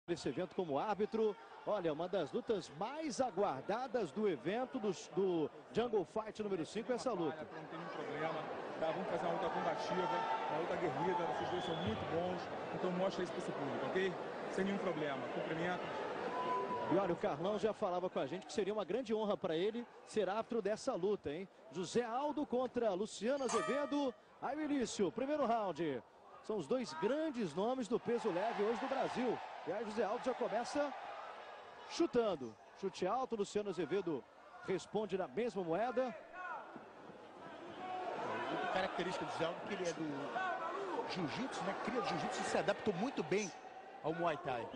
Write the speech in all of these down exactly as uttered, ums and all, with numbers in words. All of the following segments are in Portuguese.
esse evento como árbitro. Olha, uma das lutas mais aguardadas do evento do, do Jungle Fight número cinco, essa luta. Não tem nenhum problema, tá? Vamos fazer uma luta combativa, uma luta guerrida, vocês dois são muito bons, então mostra isso para esse público, ok? Sem nenhum problema, cumprimento. E olha, o Carlão já falava com a gente que seria uma grande honra para ele ser árbitro dessa luta, hein? José Aldo contra Luciano Azevedo. Aí o início, primeiro round. São os dois grandes nomes do peso leve hoje do Brasil. E aí José Aldo já começa chutando. Chute alto, Luciano Azevedo responde na mesma moeda. A característica do José Aldo é que ele é do jiu-jitsu, né? Cria do jiu-jitsu e se adaptou muito bem ao Muay Thai.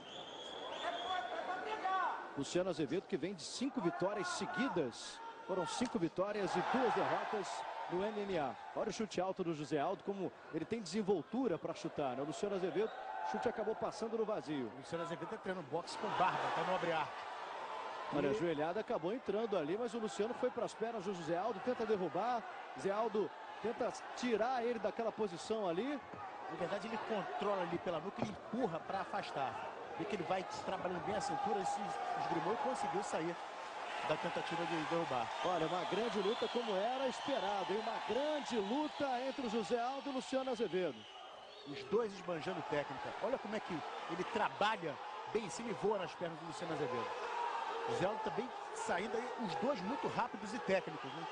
Luciano Azevedo que vem de cinco vitórias seguidas. Foram cinco vitórias e duas derrotas no M M A. Olha o chute alto do José Aldo, como ele tem desenvoltura para chutar, né? O Luciano Azevedo, o chute acabou passando no vazio. O Luciano Azevedo está treinando boxe com barba, tá no abre arte. Olha, a joelhada acabou entrando ali, mas o Luciano foi para as pernas do José Aldo, tenta derrubar. José Aldo tenta tirar ele daquela posição ali. Na verdade, ele controla ali pela nuca e empurra para afastar. Vê que ele vai trabalhando bem a cintura, se esgrimou e conseguiu sair da tentativa de derrubar. Olha, uma grande luta como era esperado, hein? Uma grande luta entre o José Aldo e o Luciano Azevedo. Os dois esbanjando técnica. Olha como é que ele trabalha bem em cima e voa nas pernas do Luciano Azevedo. O José Aldo também saindo aí, os dois muito rápidos e técnicos, né?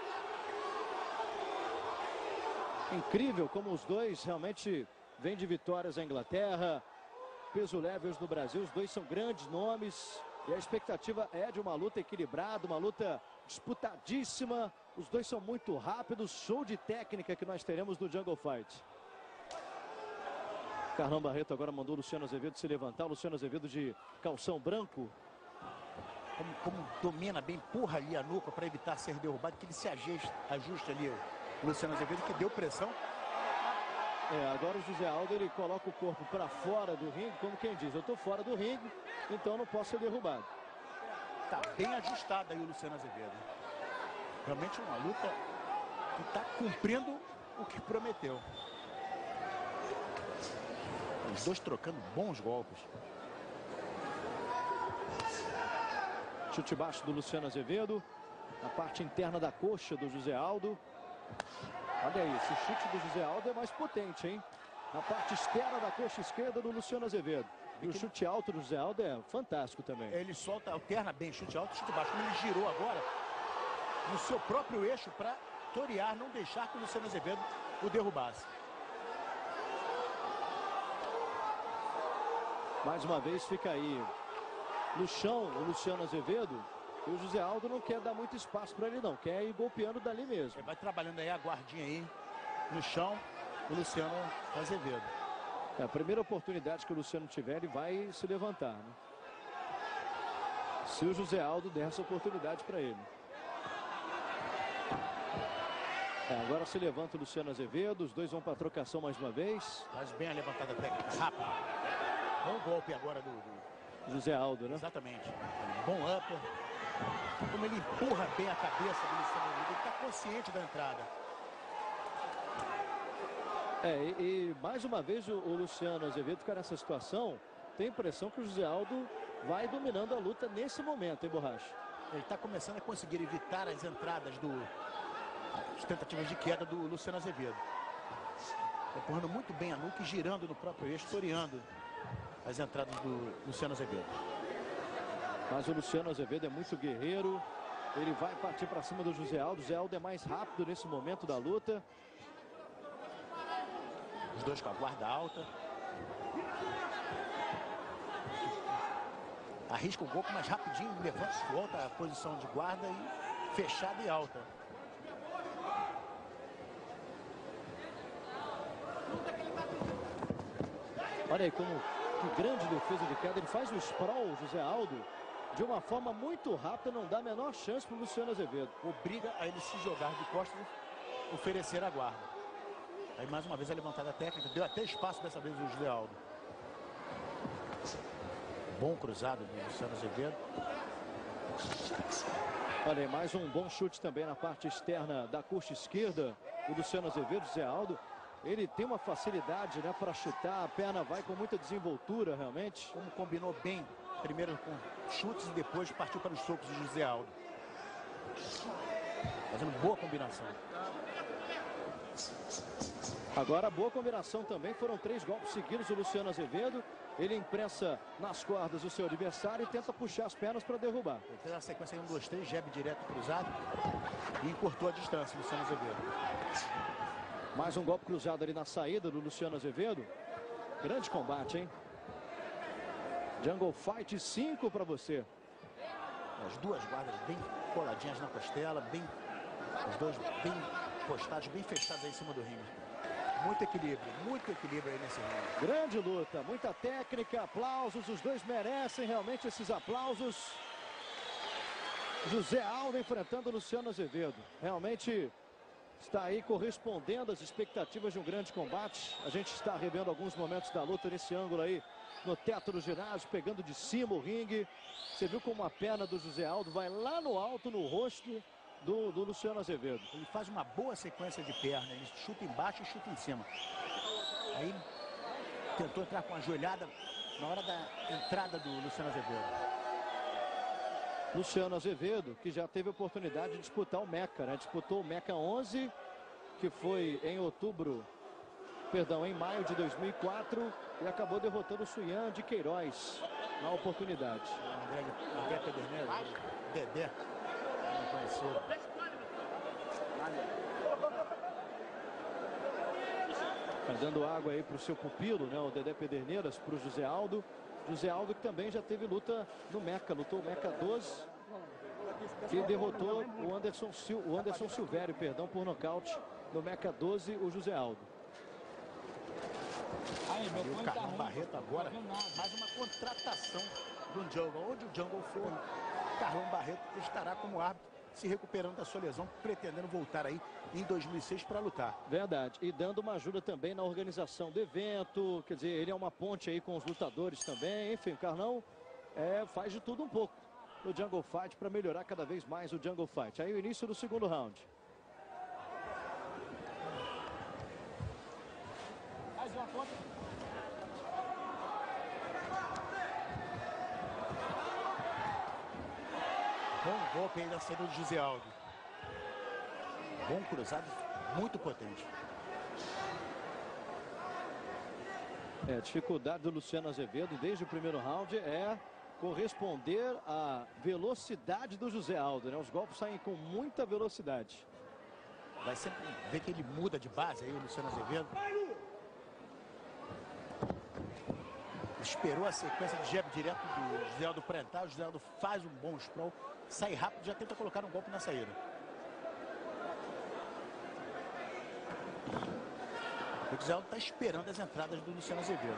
Incrível como os dois realmente vêm de vitórias na Inglaterra. Peso leve hoje no Brasil, os dois são grandes nomes. E a expectativa é de uma luta equilibrada, uma luta disputadíssima. Os dois são muito rápidos, show de técnica que nós teremos no Jungle Fight. Carlão Barreto agora mandou o Luciano Azevedo se levantar. O Luciano Azevedo de calção branco. Como, como domina bem, empurra ali a nuca para evitar ser derrubado, que ele se ajuste, ajuste ali. O Luciano Azevedo que deu pressão. É, agora o José Aldo ele coloca o corpo para fora do ringue, como quem diz, eu estou fora do ringue, então não posso ser derrubado. Tá bem ajustado aí o Luciano Azevedo. Realmente uma luta que está cumprindo o que prometeu. Os dois trocando bons golpes. Chute baixo do Luciano Azevedo, na parte interna da coxa do José Aldo. Olha aí, esse chute do José Aldo é mais potente, hein? Na parte externa da coxa esquerda do Luciano Azevedo. E o chute alto do José Aldo é fantástico também. Ele solta, alterna bem chute alto, chute baixo. Como ele girou agora no seu próprio eixo para torear, não deixar que o Luciano Azevedo o derrubasse. Mais uma vez fica aí no chão o Luciano Azevedo. E o José Aldo não quer dar muito espaço para ele não, quer ir golpeando dali mesmo. Ele vai trabalhando aí a guardinha aí no chão, o Luciano Azevedo. É, a primeira oportunidade que o Luciano tiver, ele vai se levantar, né? Se o José Aldo der essa oportunidade para ele. É, agora se levanta o Luciano Azevedo, os dois vão para a trocação mais uma vez. Faz bem a levantada técnica, rápido. Bom golpe agora do, do... José Aldo, né? Exatamente. Bom upper. Como ele empurra bem a cabeça do Luciano Azevedo, ele está consciente da entrada. É, e, e mais uma vez o, o Luciano Azevedo fica nessa situação, tem a impressão que o José Aldo vai dominando a luta nesse momento, hein, Borracha? Ele está começando a conseguir evitar as entradas do... as tentativas de queda do Luciano Azevedo. Empurrando muito bem a nuca e girando no próprio eixo, toreando as entradas do Luciano Azevedo. Mas o Luciano Azevedo é muito guerreiro. Ele vai partir para cima do José Aldo. O José Aldo é mais rápido nesse momento da luta. Os dois com a guarda alta. Arrisca o golpe mais rapidinho, levanta, volta a posição de guarda e fechada e alta. Olha aí como que grande defesa de queda. Ele faz o sprawl, o José Aldo, de uma forma muito rápida, não dá a menor chance para o Luciano Azevedo. Obriga a ele se jogar de costas e oferecer a guarda. Aí mais uma vez a levantada técnica, deu até espaço dessa vez o José Aldo. Bom cruzado do Luciano Azevedo. Olha aí, mais um bom chute também na parte externa da coxa esquerda do Luciano Azevedo, José Aldo. ele tem uma facilidade, né, para chutar, a perna vai com muita desenvoltura, realmente. Como combinou bem, primeiro com chutes e depois partiu para os socos do José Aldo. Fazendo boa combinação. Agora, boa combinação também, foram três golpes seguidos do Luciano Azevedo. Ele imprensa nas cordas o seu adversário e tenta puxar as pernas para derrubar. Ele fez a sequência em um, dois, três, jab direto cruzado e encurtou a distância, Luciano Azevedo. Mais um golpe cruzado ali na saída do Luciano Azevedo. Grande combate, hein? Jungle Fight cinco para você. As duas guardas bem coladinhas na costela, bem, os dois bem postados, bem fechados aí em cima do ringue. Muito equilíbrio, muito equilíbrio aí nesse ringue. Grande luta, muita técnica, aplausos, os dois merecem realmente esses aplausos. José Aldo enfrentando o Luciano Azevedo. Realmente está aí correspondendo às expectativas de um grande combate. A gente está revendo alguns momentos da luta nesse ângulo aí, no teto do ginásio, pegando de cima o ringue. Você viu como a perna do José Aldo vai lá no alto, no rosto do, do Luciano Azevedo. Ele faz uma boa sequência de perna, ele chuta embaixo e chuta em cima. Aí tentou entrar com a joelhada na hora da entrada do Luciano Azevedo. Luciano Azevedo, que já teve a oportunidade de disputar o Meca, né? Disputou o Meca onze, que foi em outubro, perdão, em maio de dois mil e quatro, e acabou derrotando o Suyan de Queiroz na oportunidade. André, André Pederneiras, Dedé, não conheceu. Tá dando água aí para o seu pupilo, né? O Dedé Pederneiras, para o José Aldo. José Aldo que também já teve luta no Meca, lutou o Meca doze e derrotou o Anderson, Sil o Anderson Silvério, perdão, por nocaute no Meca doze, o José Aldo. Aí, e o Carlão Barreto agora, mais uma contratação do Jungle. Onde o Jungle for, Carlão Barreto estará como árbitro, se recuperando da sua lesão, pretendendo voltar aí em dois mil e seis para lutar. Verdade, e dando uma ajuda também na organização do evento, quer dizer, ele é uma ponte aí com os lutadores também, enfim, o Carlão é, faz de tudo um pouco no Jungle Fight para melhorar cada vez mais o Jungle Fight. Aí o início do segundo round. Mais uma conta. Bom golpe aí da saída do José Aldo. Bom cruzado, muito potente. É, a dificuldade do Luciano Azevedo desde o primeiro round é corresponder à velocidade do José Aldo, né? Os golpes saem com muita velocidade. Vai sempre ver que ele muda de base aí, o Luciano Azevedo. Esperou a sequência de jab direto do José Aldo para entrar. O José Aldo faz um bom sprawl, sai rápido e já tenta colocar um golpe na saída. O José Aldo está esperando as entradas do Luciano Azevedo.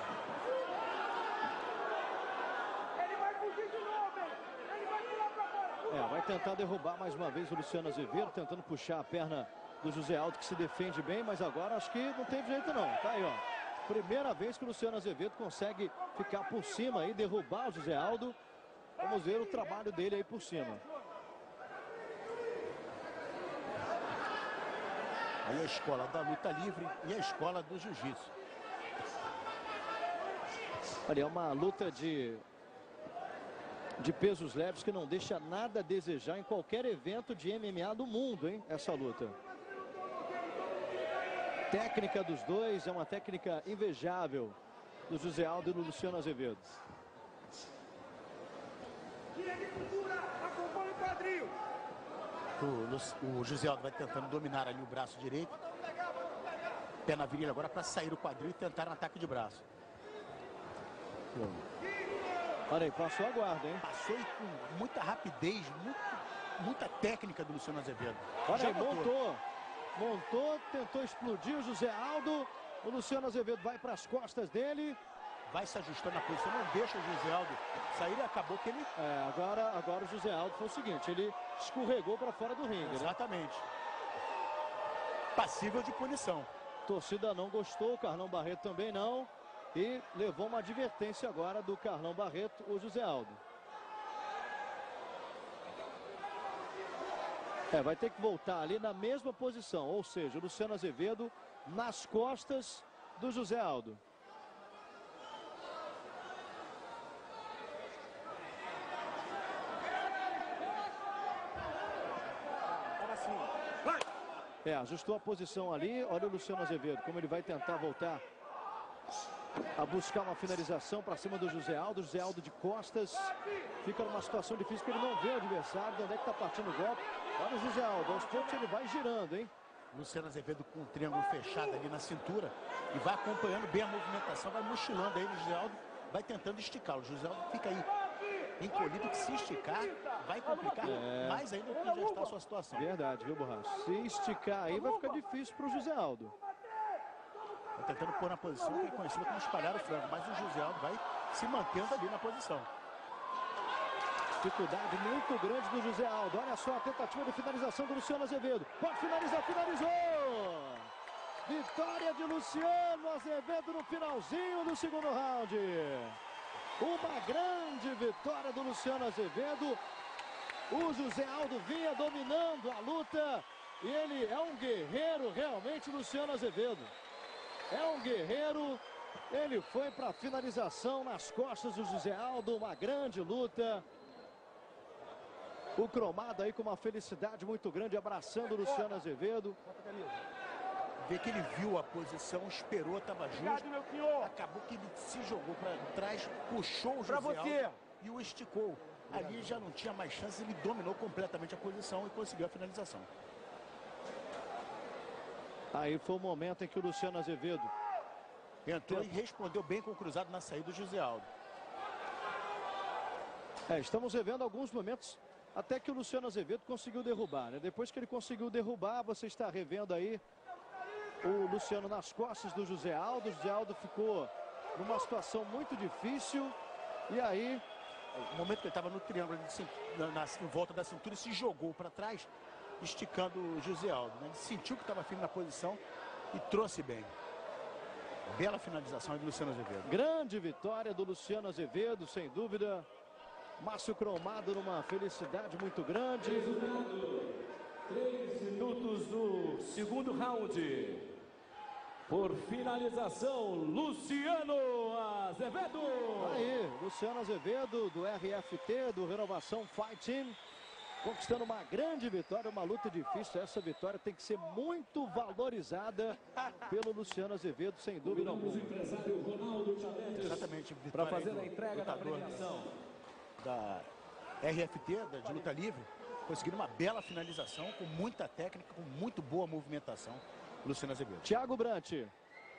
Ele vai fugir de novo, hein? Ele vai pular pra fora. É, vai tentar derrubar mais uma vez o Luciano Azevedo, tentando puxar a perna do José Aldo, que se defende bem, mas agora acho que não teve jeito não. Tá aí, ó. Primeira vez que o Luciano Azevedo consegue ficar por cima e derrubar o José Aldo. Vamos ver o trabalho dele aí por cima. Aí a escola da luta livre e a escola do jiu-jitsu. Olha, é uma luta de, de pesos leves que não deixa nada a desejar em qualquer evento de M M A do mundo, hein? Essa luta. Técnica dos dois é uma técnica invejável do José Aldo e do Luciano Azevedo. Tira de cultura, acompanha o quadril. O, o José Aldo vai tentando dominar ali o braço direito. Pé na virilha agora para sair o quadril e tentar um ataque de braço. Olha aí, passou a guarda, hein? Passou e com muita rapidez, muito, muita técnica do Luciano Azevedo. Olha Já aí, botou. montou. Montou, tentou explodir o José Aldo. O Luciano Azevedo vai para as costas dele. Vai se ajustando na posição, não deixa o José Aldo sair e acabou que ele... É, agora, agora o José Aldo foi o seguinte, ele escorregou para fora do ringue, né? Exatamente. Passível de punição. Torcida não gostou, o Carlão Barreto também não. E levou uma advertência agora do Carlão Barreto, o José Aldo. É, vai ter que voltar ali na mesma posição, ou seja, o Luciano Azevedo nas costas do José Aldo. É, ajustou a posição ali. Olha o Luciano Azevedo, como ele vai tentar voltar a buscar uma finalização para cima do José Aldo. José Aldo de costas. Fica numa situação difícil porque ele não vê o adversário. De onde é que está partindo o golpe? Olha o José Aldo. Aos poucos ele vai girando, hein? Luciano Azevedo com um triângulo fechado ali na cintura. E vai acompanhando bem a movimentação. Vai mochilando aí no José Aldo. Vai tentando esticá-lo. O José Aldo fica aí encolhido, que se esticar vai complicar é. mais ainda do que já está a sua situação. Verdade, viu, Borracha? Se esticar aí vai ficar difícil para o José Aldo. Tá tentando pôr na posição que é conhecida como espalhar o frango, mas o José Aldo vai se mantendo ali na posição. Dificuldade muito grande do José Aldo. Olha só a tentativa de finalização do Luciano Azevedo. Pode finalizar, finalizou! Vitória de Luciano Azevedo no finalzinho do segundo round. Uma grande vitória do Luciano Azevedo. O José Aldo vinha dominando a luta. E ele é um guerreiro realmente, Luciano Azevedo. É um guerreiro. Ele foi para a finalização nas costas do José Aldo. Uma grande luta. O cromado aí com uma felicidade muito grande, abraçando o Luciano Azevedo. Vê que ele viu a posição, esperou, estava justo. Acabou que ele se jogou para trás, puxou o José Aldo e o esticou. Ali já não tinha mais chance, ele dominou completamente a posição e conseguiu a finalização. Aí foi o momento em que o Luciano Azevedo entrou e respondeu bem com o cruzado na saída do José Aldo. É, estamos revendo alguns momentos até que o Luciano Azevedo conseguiu derrubar, né? Depois que ele conseguiu derrubar, você está revendo aí o Luciano nas costas do José Aldo. O José Aldo ficou numa situação muito difícil. E aí, o momento que ele estava no triângulo, na, na, em volta da cintura, e se jogou para trás, esticando o José Aldo, né? Ele sentiu que estava firme na posição e trouxe bem. Bela finalização do Luciano Azevedo. Grande vitória do Luciano Azevedo, sem dúvida. Márcio cromado numa felicidade muito grande. Três minutos do segundo round. Por finalização, Luciano Azevedo. Aí, Luciano Azevedo do R F T, do Renovação Fight Team, conquistando uma grande vitória, uma luta difícil. Essa vitória tem que ser muito valorizada pelo Luciano Azevedo, sem dúvida alguma. O empresário Ronaldo Chavetes. Exatamente. Para fazer a entrega da premiação da R F T, da, de luta livre, conseguindo uma bela finalização, com muita técnica, com muito boa movimentação, Luciano Azevedo. Thiago Brant. E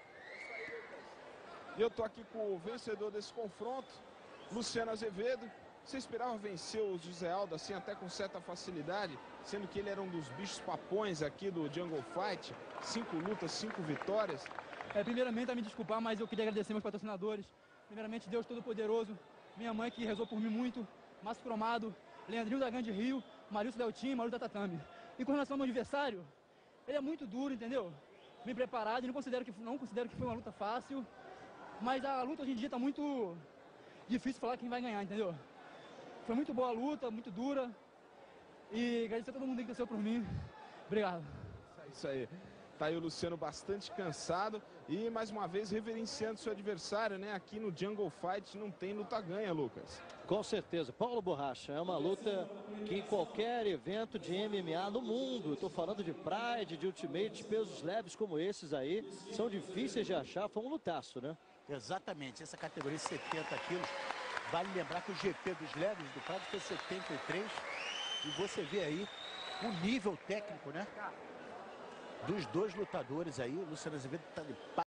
eu tô aqui com o vencedor desse confronto, Luciano Azevedo. Você esperava vencer o José Aldo assim, até com certa facilidade, sendo que ele era um dos bichos papões aqui do Jungle Fight? Cinco lutas, cinco vitórias. É, primeiramente, a me desculpar, mas eu queria agradecer meus patrocinadores. Primeiramente, Deus Todo-Poderoso, minha mãe que rezou por mim muito, Márcio Cromado, Leandrinho da Grande Rio, Marilson Deltim, Malu da Tatame. E com relação ao meu adversário, ele é muito duro, entendeu? Bem preparado, e não considero que, não considero que foi uma luta fácil, mas a luta hoje em dia está muito difícil falar quem vai ganhar, entendeu? Foi muito boa a luta, muito dura, e agradecer a todo mundo que torceu por mim. Obrigado. Isso aí. Tá aí o Luciano bastante cansado e, mais uma vez, reverenciando seu adversário, né? Aqui no Jungle Fight não tem luta ganha, Lucas. Com certeza. Paulo Borracha, é uma luta que em qualquer evento de M M A no mundo, estou falando de Pride, de Ultimate, pesos leves como esses aí, são difíceis de achar, foi um lutaço, né? Exatamente. Essa categoria de setenta quilos, vale lembrar que o G P dos leves do Pride foi setenta e três, e você vê aí o nível técnico, né? Dos dois lutadores aí, o Luciano Azevedo está de